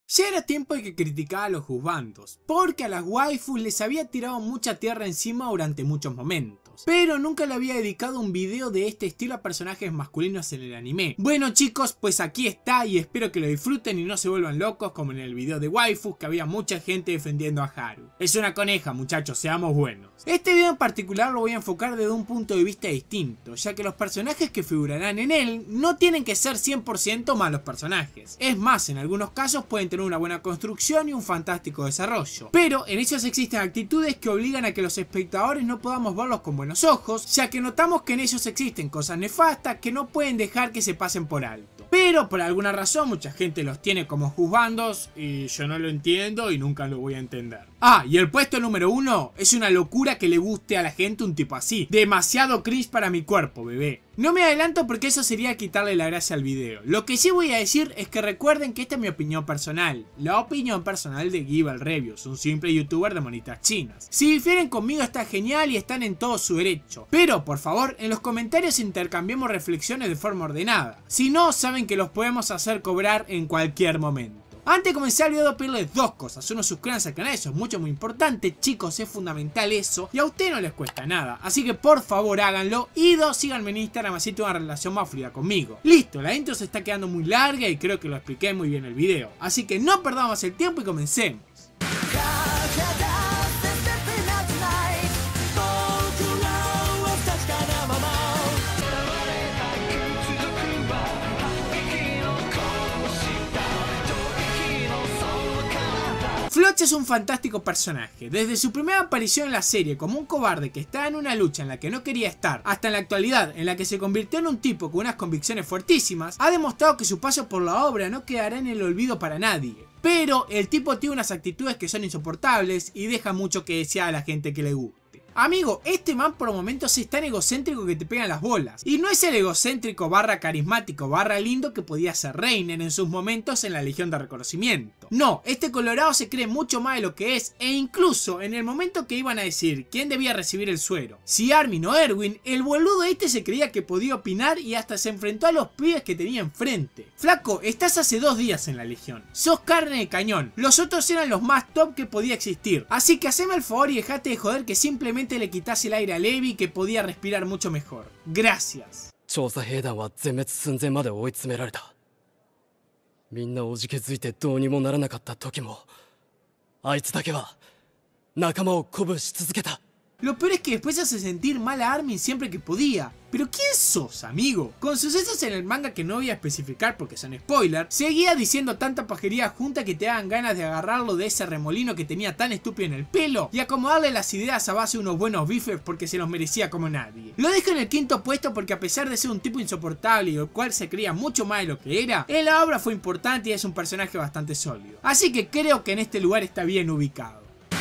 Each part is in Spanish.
Ya era tiempo de que criticara a los juzgandos, porque a las waifus les había tirado mucha tierra encima durante muchos momentos, pero nunca le había dedicado un video de este estilo a personajes masculinos en el anime. Bueno chicos, pues aquí está y espero que lo disfruten y no se vuelvan locos como en el video de waifus que había mucha gente defendiendo a Haru. Es una coneja muchachos, seamos buenos. Este video en particular lo voy a enfocar desde un punto de vista distinto, ya que los personajes que figurarán en él no tienen que ser 100% malos personajes. Es más, en algunos casos pueden tener una buena construcción y un fantástico desarrollo, pero en ellos existen actitudes que obligan a que los espectadores no podamos verlos con buenos ojos, ya que notamos que en ellos existen cosas nefastas que no pueden dejar que se pasen por alto. Pero por alguna razón mucha gente los tiene como juzgandos y yo no lo entiendo y nunca lo voy a entender. Ah, y el puesto número 1 es una locura que le guste a la gente un tipo así. Demasiado cringe para mi cuerpo, bebé. No me adelanto porque eso sería quitarle la gracia al video. Lo que sí voy a decir es que recuerden que esta es mi opinión personal. La opinión personal de Gival Reviews, un simple youtuber de monitas chinas. Si difieren conmigo está genial y están en todo su derecho. Pero, por favor, en los comentarios intercambiemos reflexiones de forma ordenada. Si no, saben que los podemos hacer cobrar en cualquier momento. Antes de comenzar el video, pedirles dos cosas. Uno, suscríbanse al canal, eso es muy importante, chicos, es fundamental eso. Y a ustedes no les cuesta nada, así que por favor háganlo. Y dos, síganme en Instagram, así tengo una relación más fluida conmigo. Listo, la intro se está quedando muy larga y creo que lo expliqué muy bien en el video. Así que no perdamos el tiempo y comencemos. Floch es un fantástico personaje, desde su primera aparición en la serie como un cobarde que estaba en una lucha en la que no quería estar, hasta en la actualidad en la que se convirtió en un tipo con unas convicciones fuertísimas, ha demostrado que su paso por la obra no quedará en el olvido para nadie. Pero el tipo tiene unas actitudes que son insoportables y deja mucho que desear a la gente que le guste. Amigo, este man por momentos es tan egocéntrico que te pegan las bolas. Y no es el egocéntrico barra carismático barra lindo que podía ser Reiner en sus momentos en la Legión de Reconocimiento. No, este colorado se cree mucho más de lo que es, e incluso en el momento que iban a decir quién debía recibir el suero, si Armin o Erwin, el boludo este se creía que podía opinar y hasta se enfrentó a los pibes que tenía enfrente. Flaco, estás hace 2 días en la Legión, sos carne de cañón, los otros eran los más top que podía existir, así que haceme el favor y dejate de joder que simplemente le quitas el aire a Levi que podía respirar mucho mejor. Gracias. Lo peor es que después hace sentir mal a Armin siempre que podía. ¿Pero quién sos, amigo? Con sucesos en el manga que no voy a especificar porque son spoiler, seguía diciendo tanta pajería junta que te daban ganas de agarrarlo de ese remolino que tenía tan estúpido en el pelo y acomodarle las ideas a base de unos buenos bifes porque se los merecía como nadie. Lo dejo en el quinto puesto porque a pesar de ser un tipo insoportable y el cual se creía mucho más de lo que era, en la obra fue importante y es un personaje bastante sólido. Así que creo que en este lugar está bien ubicado.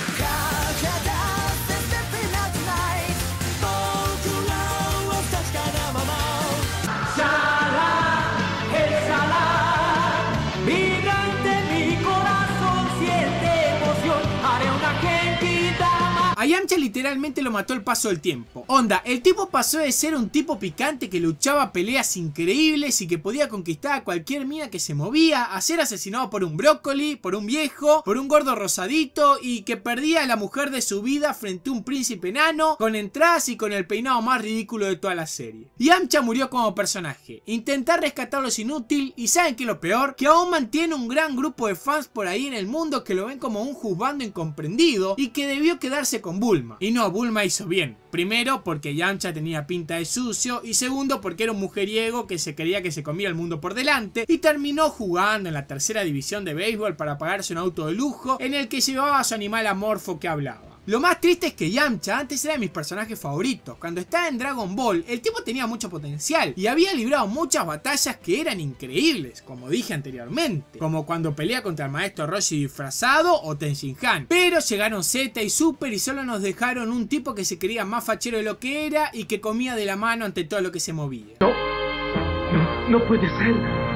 A Yamcha literalmente lo mató el paso del tiempo. Onda, el tipo pasó de ser un tipo picante que luchaba peleas increíbles y que podía conquistar a cualquier mina que se movía, a ser asesinado por un brócoli, por un viejo, por un gordo rosadito y que perdía a la mujer de su vida frente a un príncipe enano, con entradas y con el peinado más ridículo de toda la serie. Yamcha murió como personaje. Intentar rescatarlo es inútil y ¿saben qué es lo peor? Que aún mantiene un gran grupo de fans por ahí en el mundo que lo ven como un juzgando incomprendido y que debió quedarse con Bulma. Y no, Bulma hizo bien. Primero porque Yamcha tenía pinta de sucio y segundo porque era un mujeriego que se creía que se comía el mundo por delante y terminó jugando en la tercera división de béisbol para pagarse un auto de lujo en el que llevaba a su animal amorfo que hablaba. Lo más triste es que Yamcha antes era de mis personajes favoritos. Cuando estaba en Dragon Ball, el tipo tenía mucho potencial y había librado muchas batallas que eran increíbles, como dije anteriormente, como cuando pelea contra el maestro Roshi disfrazado o Tenshinhan. Pero llegaron Z y Super y solo nos dejaron un tipo que se creía más fachero de lo que era y que comía de la mano ante todo lo que se movía. No puede ser.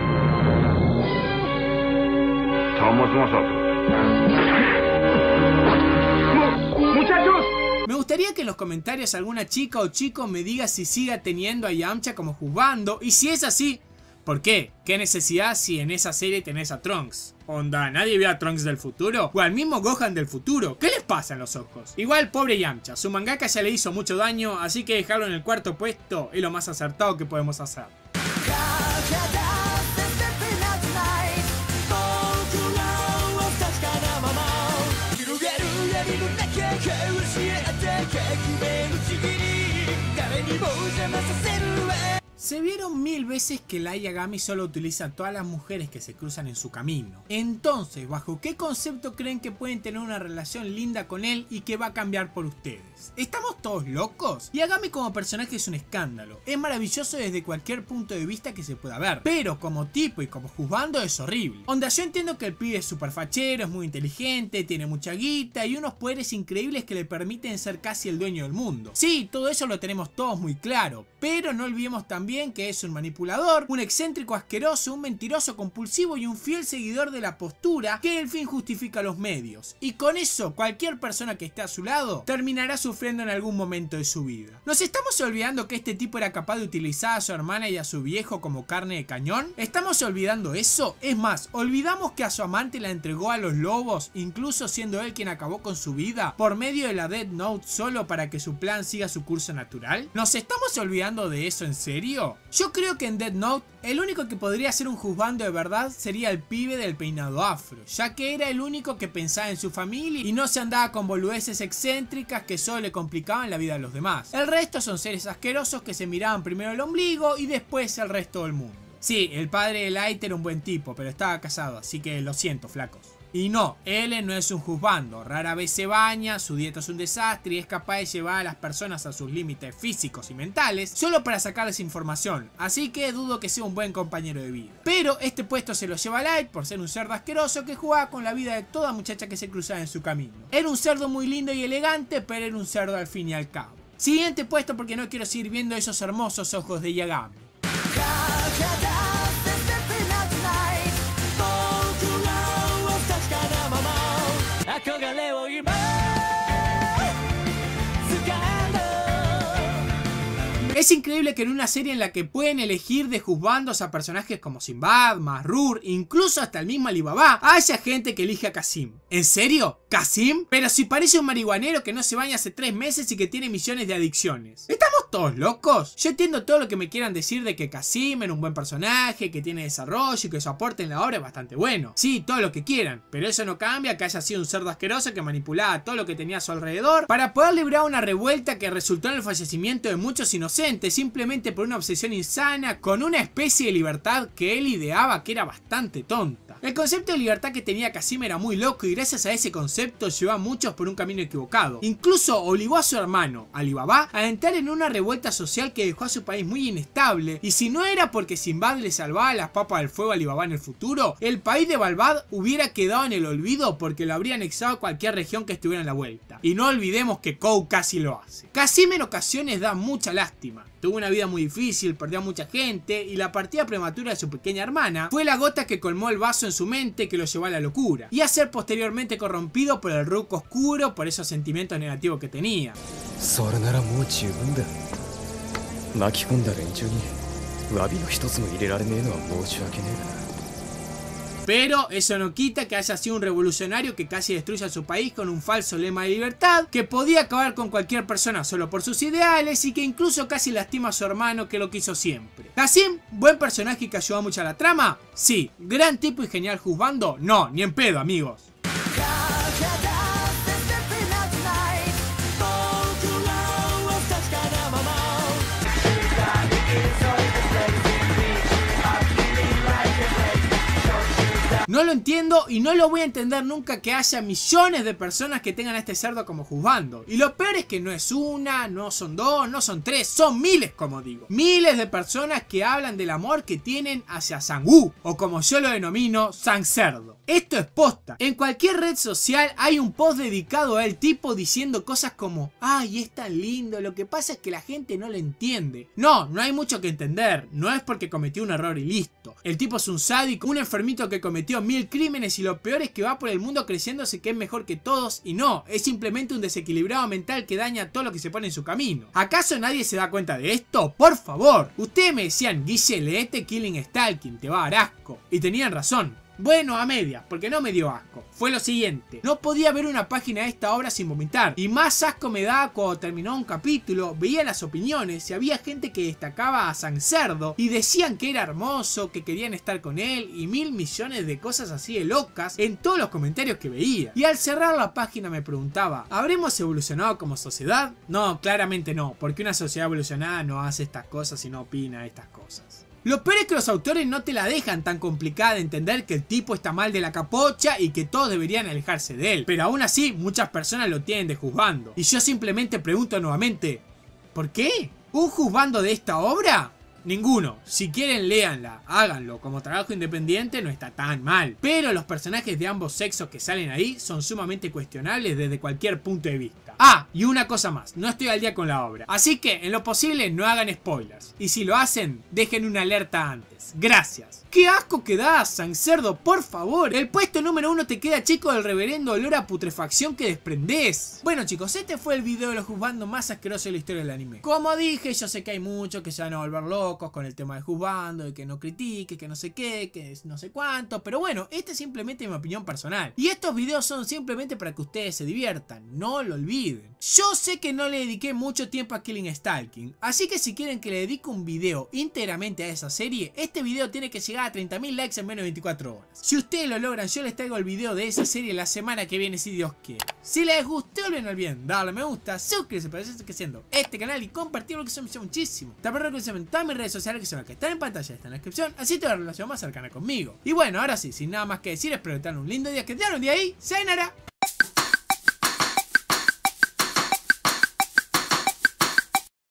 Somos nosotros. Me gustaría que en los comentarios alguna chica o chico me diga si siga teniendo a Yamcha como juzgando y si es así, ¿Por qué? ¿Qué necesidad si en esa serie tenés a Trunks? Onda, ¿nadie ve a Trunks del futuro? ¿O al mismo Gohan del futuro? ¿Qué les pasa en los ojos? Igual, pobre Yamcha, su mangaka ya le hizo mucho daño, así que dejarlo en el cuarto puesto es lo más acertado que podemos hacer. Se vieron mil veces que Light Yagami solo utiliza a todas las mujeres que se cruzan en su camino. Entonces, ¿bajo qué concepto creen que pueden tener una relación linda con él y que va a cambiar por ustedes? ¿Estamos todos locos? Yagami como personaje es un escándalo. Es maravilloso desde cualquier punto de vista que se pueda ver. Pero como tipo y como juzgando es horrible. Onda, yo entiendo que el pibe es súper fachero, es muy inteligente, tiene mucha guita y unos poderes increíbles que le permiten ser casi el dueño del mundo. Sí, todo eso lo tenemos todos muy claro. Pero no olvidemos también que es un manipulador, un excéntrico asqueroso, un mentiroso compulsivo y un fiel seguidor de la postura que el fin justifica los medios. Y con eso, cualquier persona que esté a su lado terminará sufriendo en algún momento de su vida. ¿Nos estamos olvidando que este tipo era capaz de utilizar a su hermana y a su viejo como carne de cañón? ¿Estamos olvidando eso? Es más, ¿olvidamos que a su amante la entregó a los lobos, incluso siendo él quien acabó con su vida, por medio de la Death Note solo para que su plan siga su curso natural? ¿Nos estamos olvidando de eso en serio? Yo creo que en Death Note el único que podría ser un juzgando de verdad sería el pibe del peinado afro, ya que era el único que pensaba en su familia y no se andaba con boludeces excéntricas que solo le complicaban la vida a los demás. El resto son seres asquerosos que se miraban primero el ombligo y después el resto del mundo. Sí, el padre de Light era un buen tipo, pero estaba casado, así que lo siento, flacos. Y no, él no es un juzgando, rara vez se baña, su dieta es un desastre y es capaz de llevar a las personas a sus límites físicos y mentales solo para sacarles información, así que dudo que sea un buen compañero de vida. Pero este puesto se lo lleva Light por ser un cerdo asqueroso que jugaba con la vida de toda muchacha que se cruzaba en su camino. Era un cerdo muy lindo y elegante, pero era un cerdo al fin y al cabo. Siguiente puesto porque no quiero seguir viendo esos hermosos ojos de Yagami. Es increíble que en una serie en la que pueden elegir de juzgandos a personajes como Sinbad, Masrur, incluso hasta el mismo Alibaba, haya gente que elige a Kasim. ¿En serio? ¿Kasim? Pero si parece un marihuanero que no se baña hace 3 meses y que tiene millones de adicciones. ¿Estamos todos locos? Yo entiendo todo lo que me quieran decir de que Kasim era un buen personaje, que tiene desarrollo y que su aporte en la obra es bastante bueno. Sí, todo lo que quieran, pero eso no cambia que haya sido un cerdo asqueroso que manipulaba todo lo que tenía a su alrededor para poder librar una revuelta que resultó en el fallecimiento de muchos inocentes simplemente por una obsesión insana con una especie de libertad que él ideaba que era bastante tonta. El concepto de libertad que tenía Kasim era muy loco y gracias a ese concepto llevó a muchos por un camino equivocado. Incluso obligó a su hermano, Alibaba, a entrar en una revuelta social que dejó a su país muy inestable, y si no era porque Sinbad le salvaba las papas del fuego a Alibaba en el futuro, el país de Balbad hubiera quedado en el olvido porque lo habría anexado a cualquier región que estuviera en la vuelta. Y no olvidemos que Kou casi lo hace. Kasim en ocasiones da mucha lástima. Tuvo una vida muy difícil, perdió a mucha gente y la partida prematura de su pequeña hermana fue la gota que colmó el vaso en su mente que lo llevó a la locura y a ser posteriormente corrompido por el Rook oscuro por esos sentimientos negativos que tenía. Pero eso no quita que haya sido un revolucionario que casi destruye a su país con un falso lema de libertad, que podía acabar con cualquier persona solo por sus ideales y que incluso casi lastima a su hermano que lo quiso siempre. Kasim, buen personaje que ayudó mucho a la trama, sí. Gran tipo y genial juzgando, no, ni en pedo, amigos. No lo entiendo y no lo voy a entender nunca que haya millones de personas que tengan a este cerdo como juzgando. Y lo peor es que no es una, no son dos, no son tres, son miles, como digo. Miles de personas que hablan del amor que tienen hacia Sang-woo, o como yo lo denomino, Sang Cerdo. Esto es posta. En cualquier red social hay un post dedicado al tipo diciendo cosas como: ay, es tan lindo, lo que pasa es que la gente no lo entiende. No hay mucho que entender. No es porque cometió un error y listo. El tipo es un sádico, un enfermito que cometió 1000 crímenes y lo peor es que va por el mundo creyéndose que es mejor que todos y no, es simplemente un desequilibrado mental que daña todo lo que se pone en su camino. ¿Acaso nadie se da cuenta de esto? Por favor. Ustedes me decían: Guille, leete Killing Stalking, te va a dar asco. Y tenían razón. Bueno, a medias, porque no me dio asco. Fue lo siguiente: no podía ver una página de esta obra sin vomitar. Y más asco me daba cuando terminó un capítulo, veía las opiniones y había gente que destacaba a San Cerdo y decían que era hermoso, que querían estar con él y 1000 millones de cosas así de locas en todos los comentarios que veía. Y al cerrar la página me preguntaba: ¿habremos evolucionado como sociedad? No, claramente no, porque una sociedad evolucionada no hace estas cosas y no opina estas cosas. Lo peor es que los autores no te la dejan tan complicada de entender que el tipo está mal de la capocha y que todos deberían alejarse de él. Pero aún así, muchas personas lo tienen de juzgando. Y yo simplemente pregunto nuevamente: ¿por qué? ¿Un juzgando de esta obra? Ninguno. Si quieren, léanla, háganlo. Como trabajo independiente no está tan mal. Pero los personajes de ambos sexos que salen ahí son sumamente cuestionables desde cualquier punto de vista. Ah, y una cosa más, no estoy al día con la obra. Así que, en lo posible, no hagan spoilers. Y si lo hacen, dejen una alerta antes. Gracias. ¡Qué asco que das, San Cerdo, por favor! El puesto número 1 te queda chico del reverendo olor a putrefacción que desprendés. Bueno chicos, este fue el video de los juzgandos más asquerosos de la historia del anime. Como dije, yo sé que hay muchos que se van a volver locos con el tema del juzgando, de que no critique, que no sé qué, que no sé cuánto. Pero bueno, este es simplemente mi opinión personal. Y estos videos son simplemente para que ustedes se diviertan, no lo olviden. Yo sé que no le dediqué mucho tiempo a Killing Stalking, así que si quieren que le dedique un video íntegramente a esa serie, este video tiene que llegar a 30.000 likes en menos de 24 horas. Si ustedes lo logran, yo les traigo el video de esa serie la semana que viene, si Dios quiere. Si les gustó, no olviden darle me gusta, suscribirse para seguir creciendo este canal y compartirlo, que se me hace muchísimo. También recuerden en todas mis redes sociales, que son las que están en pantalla, están en la descripción, así te la relación más cercana conmigo. Y bueno, ahora sí, sin nada más que decir, espero que tengan un lindo día, que tengan un día ahí. ¡Sayonara!